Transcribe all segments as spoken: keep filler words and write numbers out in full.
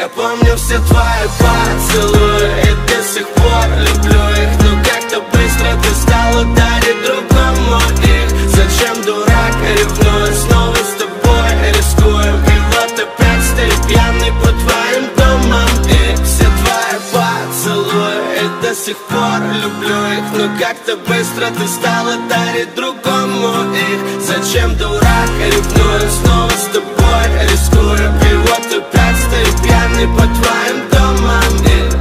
Я помню все твои поцелуи и до сих пор люблю их. Но как-то быстро ты стала дарить другому их. Зачем, дурак, ревную, снова с тобой рискуем. И вот опять стою пьяный по твоим домам. И все твои поцелуи и до сих пор люблю их. Но как-то быстро ты стала дарить другому их. Зачем, дурак, ревную, снова с тобой рискуем. И вот опять стою пьяный по твоим домам. И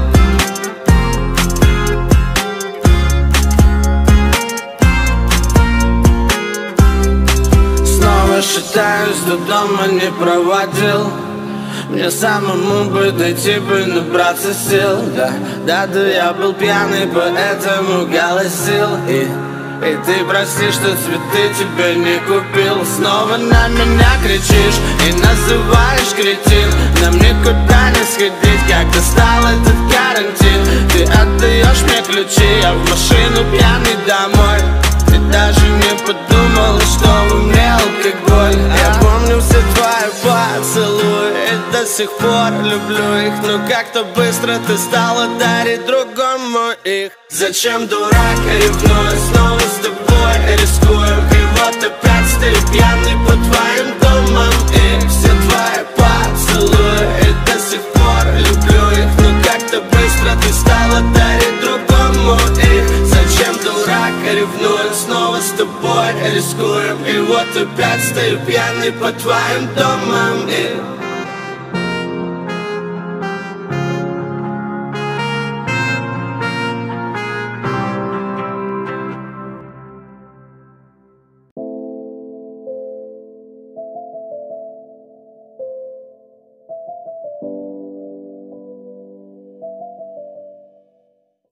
шатаюсь, до дома не проводил. Мне самому бы дойти бы, набраться сил. Да, да, да, я был пьяный, поэтому голосил. И, и ты прости, что цветы тебе не купил. Снова на меня кричишь и называешь кретин. Нам никуда не сходить, как достал этот карантин. Ты отдаешь мне ключи, а в машину пьяный домой. Ты даже не подумала, что во мне алкоголь. Я помню все твои поцелуи и до сих пор люблю их. Но как-то быстро ты стала дарить другому их. Зачем, дурак, ревную, снова с тобой рискуем. И вот опять стою пьяный по твоим домам. И все твои поцелуи и до сих пор люблю их. Но как-то быстро ты стала дарить другому их. Зачем, дурак, ревную, снова с тобой рискуем. И вот опять стою пьяный по твоим домам. И